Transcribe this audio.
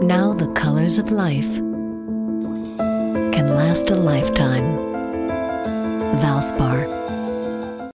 Now the colors of life can last a lifetime. Valspar.